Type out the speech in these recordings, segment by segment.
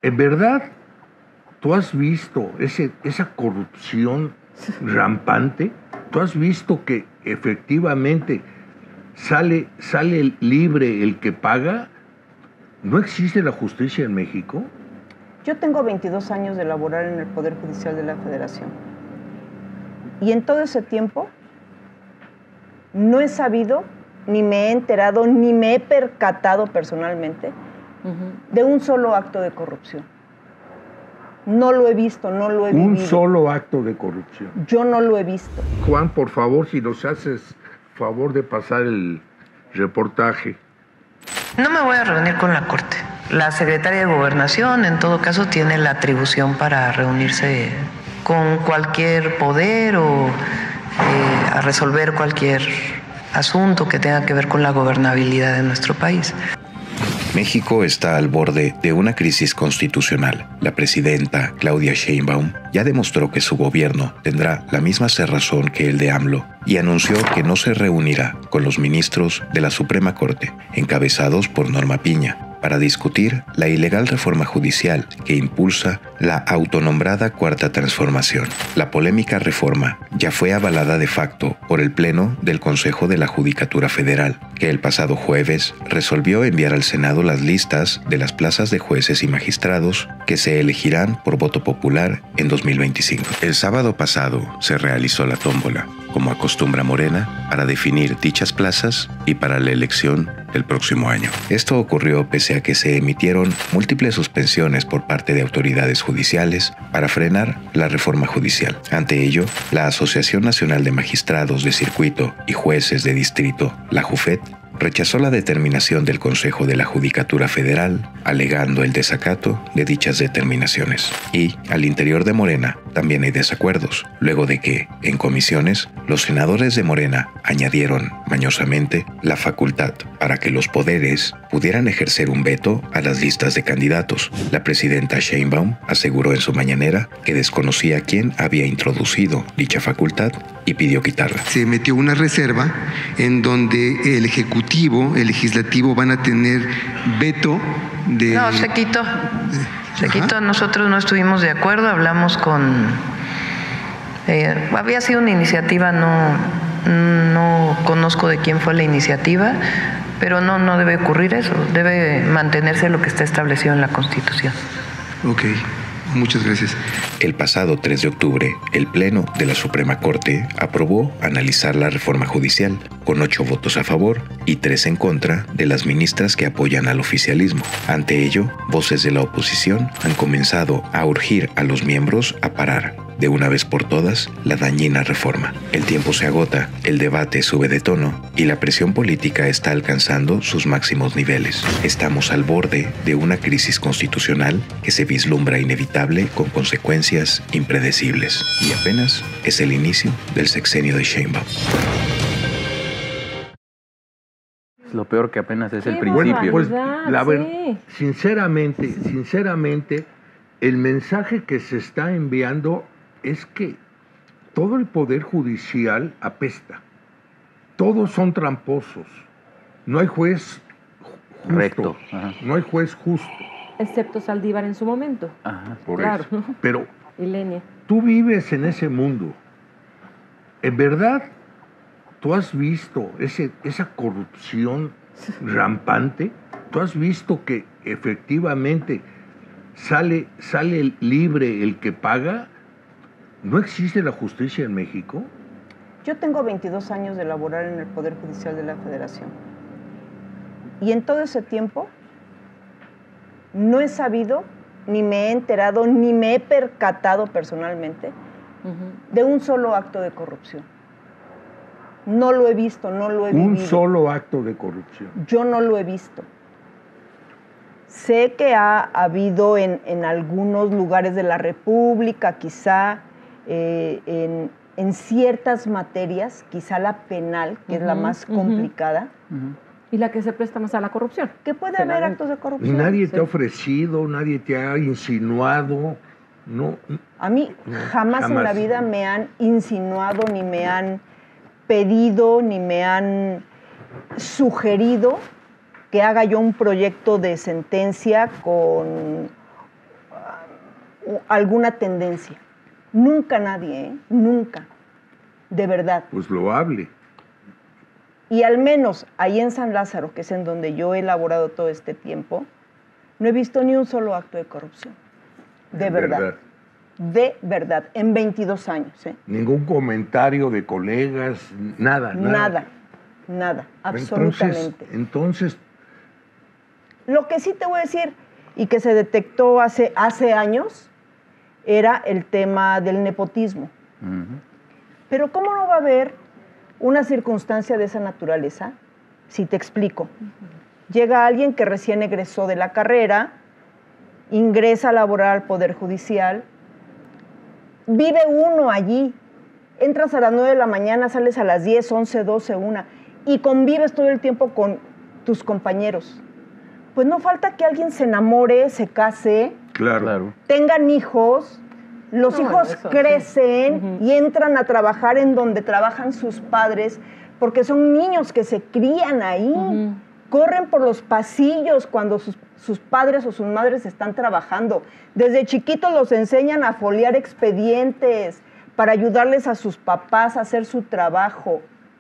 En verdad, tú has visto esa corrupción rampante, tú has visto que efectivamente sale libre el que paga. ¿No existe la justicia en México? Yo tengo 22 años de laborar en el Poder Judicial de la Federación. Y en todo ese tiempo no he sabido, ni me he enterado, ni me he percatado personalmente de un solo acto de corrupción. No lo he visto, no lo he vivido. Un solo acto de corrupción. Yo no lo he visto. Juan, por favor, si nos haces favor de pasar el reportaje. No me voy a reunir con la Corte. La Secretaría de Gobernación, en todo caso, tiene la atribución para reunirse con cualquier poder o a resolver cualquier asunto que tenga que ver con la gobernabilidad de nuestro país. México está al borde de una crisis constitucional. La presidenta Claudia Sheinbaum ya demostró que su gobierno tendrá la misma cerrazón que el de AMLO y anunció que no se reunirá con los ministros de la Suprema Corte, encabezados por Norma Piña, para discutir la ilegal reforma judicial que impulsa la autonombrada Cuarta Transformación. La polémica reforma ya fue avalada de facto por el Pleno del Consejo de la Judicatura Federal, que el pasado jueves resolvió enviar al Senado las listas de las plazas de jueces y magistrados que se elegirán por voto popular en 2025. El sábado pasado se realizó la tómbola, como acostumbra Morena, para definir dichas plazas y para la elección del próximo año. Esto ocurrió pese a que se emitieron múltiples suspensiones por parte de autoridades judiciales para frenar la reforma judicial. Ante ello, la Asociación Nacional de Magistrados de Circuito y Jueces de Distrito, la JUFET, rechazó la determinación del Consejo de la Judicatura Federal, alegando el desacato de dichas determinaciones. Y, al interior de Morena, también hay desacuerdos, luego de que, en comisiones, los senadores de Morena añadieron, mañosamente, la facultad para que los poderes pudieran ejercer un veto a las listas de candidatos. La presidenta Sheinbaum aseguró en su mañanera que desconocía quién había introducido dicha facultad y pidió quitarla. Se metió una reserva en donde el Ejecutivo, el Legislativo van a tener veto de... No, se quitó. Se quitó. Nosotros no estuvimos de acuerdo, hablamos con... había sido una iniciativa, no conozco de quién fue la iniciativa, pero no debe ocurrir eso, debe mantenerse lo que está establecido en la Constitución. Ok. Muchas gracias. El pasado 3 de octubre, el Pleno de la Suprema Corte aprobó analizar la reforma judicial, con 8 votos a favor y 3 en contra de las ministras que apoyan al oficialismo. Ante ello, voces de la oposición han comenzado a urgir a los miembros a parar, de una vez por todas, la dañina reforma. El tiempo se agota, el debate sube de tono y la presión política está alcanzando sus máximos niveles. Estamos al borde de una crisis constitucional que se vislumbra inevitable con consecuencias impredecibles. Y apenas es el inicio del sexenio de Sheinbaum. Lo peor que apenas es el principio. Pues, sinceramente, el mensaje que se está enviando es que todo el poder judicial apesta. Todos son tramposos. No hay juez justo. Recto. No hay juez justo. Excepto Saldívar en su momento. Ajá. Por claro. eso. Pero Y Lenia. tú vives en ese mundo. En verdad, tú has visto esa corrupción rampante. Tú has visto que efectivamente sale libre el que paga. ¿No existe la justicia en México? Yo tengo 22 años de laborar en el Poder Judicial de la Federación. Y en todo ese tiempo no he sabido, ni me he enterado, ni me he percatado personalmente de un solo acto de corrupción. No lo he visto, no lo he vivido. Un solo acto de corrupción. Yo no lo he visto. Sé que ha habido en algunos lugares de la República, quizá en ciertas materias, quizá la penal, que es la más complicada. Y la que se presta más a la corrupción. Que puede haber actos de corrupción. Nadie te ha ofrecido, nadie te ha insinuado. No. A mí jamás en la vida me han insinuado, ni me han pedido, ni me han sugerido que haga yo un proyecto de sentencia con alguna tendencia. Nunca nadie, ¿eh? Nunca. De verdad. Pues loable. Y al menos ahí en San Lázaro, que es en donde yo he elaborado todo este tiempo, no he visto ni un solo acto de corrupción. De verdad. De verdad. En 22 años. ¿eh? Ningún comentario de colegas, nada. Nada. Absolutamente. Entonces, lo que sí te voy a decir, y que se detectó hace años, era el tema del nepotismo. Pero ¿cómo no va a haber una circunstancia de esa naturaleza? Si te explico. Llega alguien que recién egresó de la carrera, ingresa a laborar al Poder Judicial, vive uno allí, entras a las 9 de la mañana, sales a las 10, 11, 12, 1, y convives todo el tiempo con tus compañeros. Pues no falta que alguien se enamore, se case, claro. tengan hijos, los hijos crecen y entran a trabajar en donde trabajan sus padres, porque son niños que se crían ahí, corren por los pasillos cuando sus padres o sus madres están trabajando. Desde chiquitos los enseñan a foliar expedientes para ayudarles a sus papás a hacer su trabajo.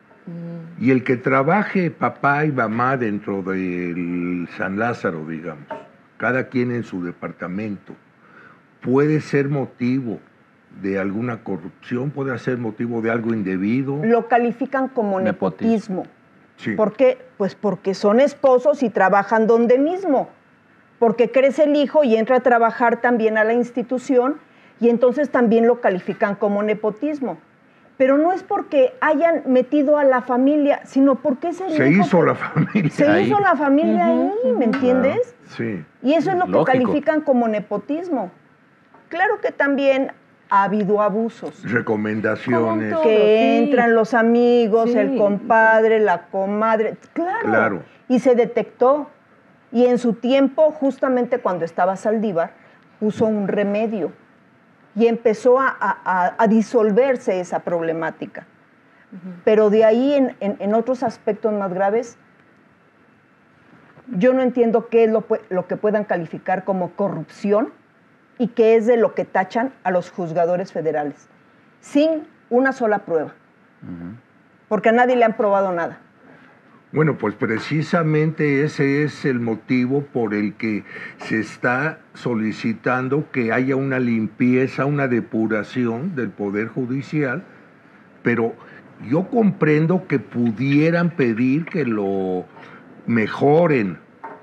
Y el que trabaje papá y mamá dentro del San Lázaro, digamos, cada quien en su departamento, puede ser motivo de alguna corrupción, puede ser motivo de algo indebido. Lo califican como nepotismo. Sí. ¿Por qué? Pues porque son esposos y trabajan donde mismo. Porque crece el hijo y entra a trabajar también a la institución y entonces también lo califican como nepotismo. Pero no es porque hayan metido a la familia, sino porque es el Se hijo hizo la familia. Se hizo la familia ahí, ¿me entiendes? Sí. Y eso es lo Lógico. que califican como nepotismo. Claro que también ha habido abusos. Recomendaciones. Todo, Que sí. entran los amigos, Sí. el compadre, la comadre. Claro. Y se detectó. Y en su tiempo, justamente cuando estaba Saldívar, puso un remedio. Y empezó a disolverse esa problemática. Pero de ahí, en otros aspectos más graves, yo no entiendo qué es lo que puedan calificar como corrupción y qué es de lo que tachan a los juzgadores federales, sin una sola prueba. Porque a nadie le han probado nada. Bueno, pues precisamente ese es el motivo por el que se está solicitando que haya una limpieza, una depuración del Poder Judicial, pero yo comprendo que pudieran pedir que lo mejoren,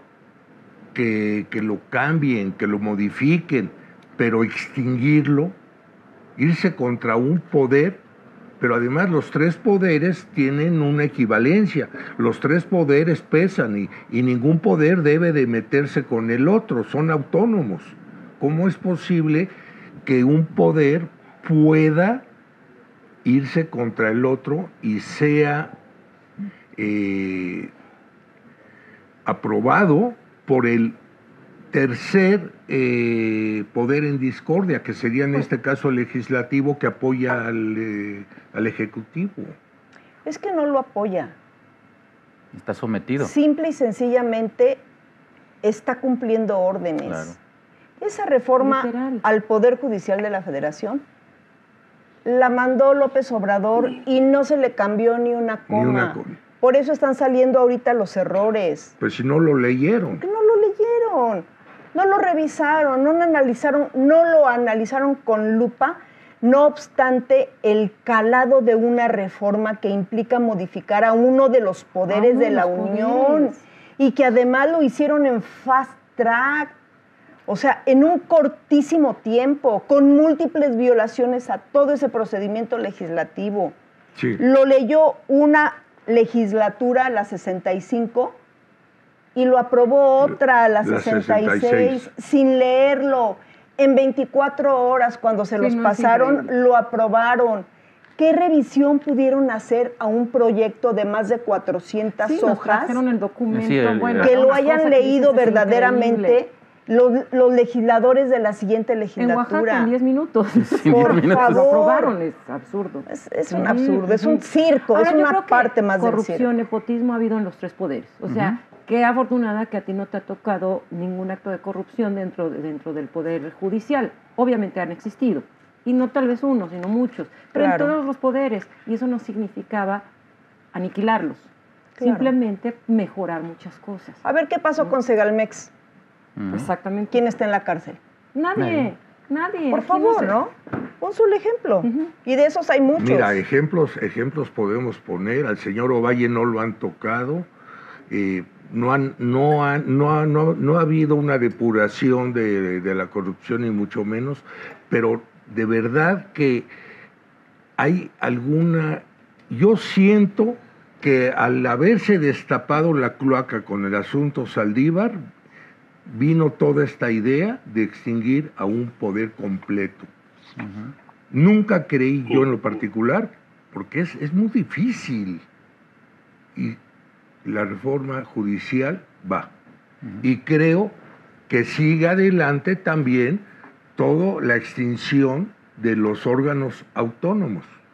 que lo cambien, que lo modifiquen, pero extinguirlo, irse contra un poder. Pero además los tres poderes tienen una equivalencia. Los tres poderes pesan y ningún poder debe de meterse con el otro, son autónomos. ¿Cómo es posible que un poder pueda irse contra el otro y sea aprobado por el tercer poder en discordia, que sería en este caso el legislativo, que apoya al ejecutivo? Es que no lo apoya. Está sometido. Simple y sencillamente está cumpliendo órdenes. Claro. Esa reforma Literal. al Poder Judicial de la Federación la mandó López Obrador y no se le cambió ni una coma. Ni una coma. Por eso están saliendo ahorita los errores. Pues si no lo leyeron. Porque no lo leyeron, no lo revisaron, no lo analizaron con lupa. No obstante, el calado de una reforma que implica modificar a uno de los poderes de la Unión y que además lo hicieron en fast track, o sea, en un cortísimo tiempo, con múltiples violaciones a todo ese procedimiento legislativo. Sí. Lo leyó una legislatura, la 65, y lo aprobó otra, la 66, sin leerlo. En 24 horas, cuando se los pasaron, lo aprobaron. ¿Qué revisión pudieron hacer a un proyecto de más de 400 Nos hojas? trajeron el documento, Sí, Que lo unas hayan cosas leído dices, es verdaderamente los legisladores de la siguiente En legislatura. Oaxaca, en 10 minutos. Por Lo favor. aprobaron, es absurdo. Es un absurdo, es un circo, Ahora, es yo una creo que parte más del circo. corrupción, nepotismo ha habido en los tres poderes. O sea, Qué afortunada que a ti no te ha tocado ningún acto de corrupción dentro del Poder Judicial. Obviamente han existido, y no tal vez uno, sino muchos, pero Claro. en todos los poderes, y eso no significaba aniquilarlos, Claro. simplemente mejorar muchas cosas. A ver, ¿qué pasó con Segalmex? Exactamente. ¿Quién está en la cárcel? Nadie. Por Aquí favor, se- ¿no? Un solo ejemplo. Y de esos hay muchos. Mira, ejemplos podemos poner. Al señor Ovalle no lo han tocado. No ha habido una depuración de la corrupción, ni mucho menos, pero de verdad que hay alguna... Yo siento que al haberse destapado la cloaca con el asunto Saldívar, vino toda esta idea de extinguir a un poder completo. Nunca creí yo en lo particular, porque es muy difícil. Y la reforma judicial va. Y creo que sigue adelante también toda la extinción de los órganos autónomos.